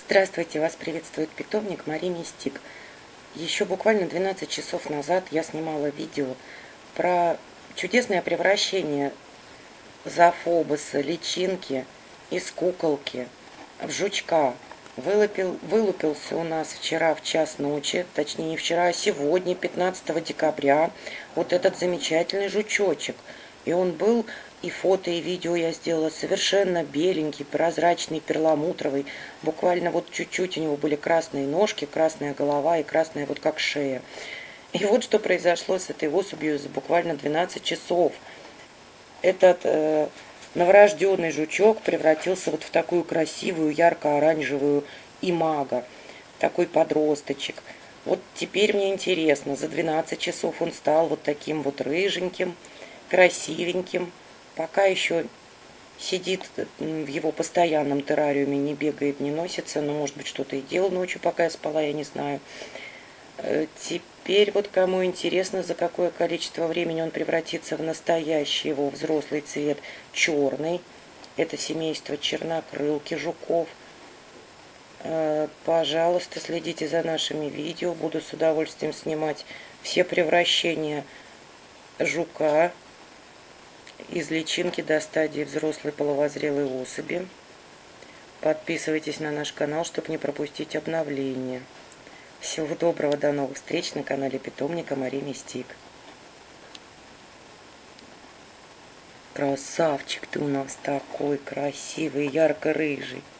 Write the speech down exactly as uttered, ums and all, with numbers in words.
Здравствуйте, вас приветствует питомник Мари Мистик. Еще буквально двенадцать часов назад я снимала видео про чудесное превращение зоофобуса, личинки из куколки в жучка. Вылупил, вылупился у нас вчера в час ночи, точнее не вчера, а сегодня, пятнадцатого декабря, вот этот замечательный жучочек. И он был, и фото, и видео я сделала совершенно беленький, прозрачный, перламутровый. Буквально вот чуть-чуть у него были красные ножки, красная голова и красная вот как шея. И вот что произошло с этой особью за буквально двенадцать часов. Этот э, новорожденный жучок превратился вот в такую красивую ярко-оранжевую имаго, такой подросточек. Вот теперь мне интересно, за двенадцать часов он стал вот таким вот рыженьким, красивеньким. Пока еще сидит в его постоянном террариуме, не бегает, не носится, но может быть что-то и делал ночью, пока я спала, я не знаю. Теперь вот кому интересно, за какое количество времени он превратится в настоящий его взрослый цвет черный. Это семейство чернокрылки жуков. Пожалуйста, следите за нашими видео. Буду с удовольствием снимать все превращения жука из личинки до стадии взрослой половозрелой особи. Подписывайтесь на наш канал, чтобы не пропустить обновления. Всего доброго, до новых встреч на канале питомника Мари Мистик. Красавчик ты у нас такой красивый, ярко-рыжий.